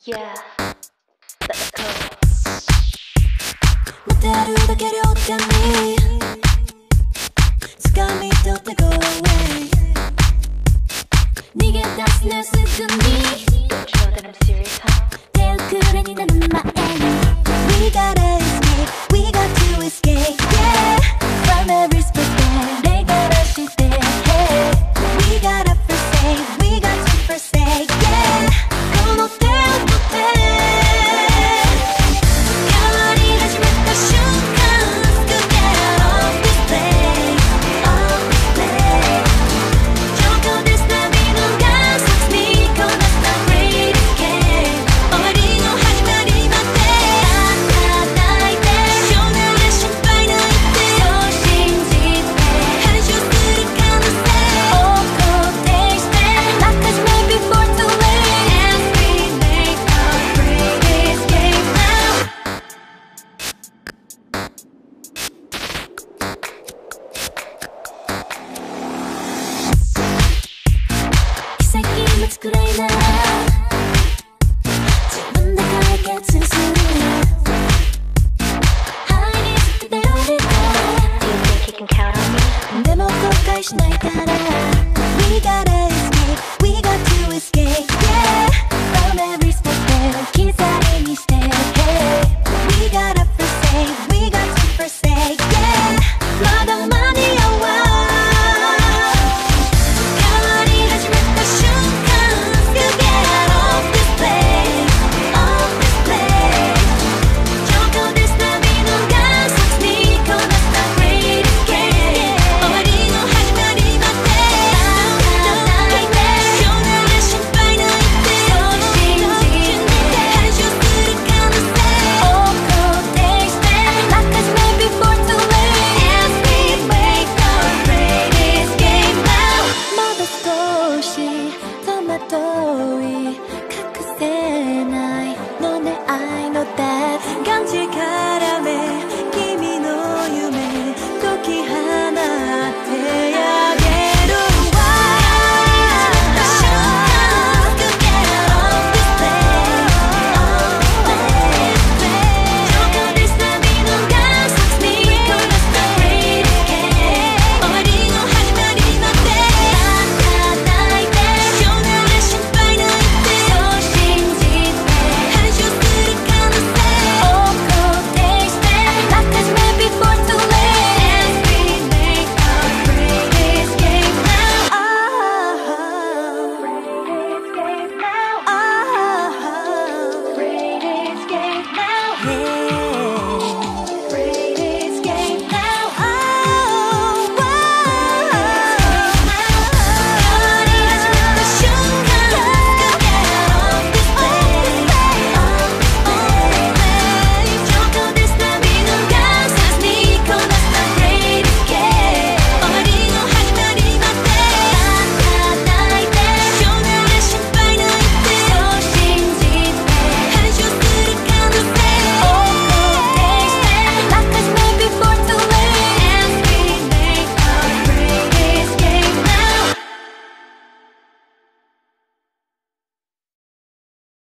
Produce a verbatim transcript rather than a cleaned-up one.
Yeah, let's go. 持てるだけ両手に掴み取って go away 逃げ出すねすぐに Don't you know that I'm serious, huh? 手遅れになる前に We gotta escape, we got to escape Yeah, from every split they gotta shit there Hey, we gotta forsake, we got to forsake Yeah, この手を取ってくらいなら自分で解決する I need to do it Do you think you can count on me? でも後悔しないから We gotta escape, we got to escape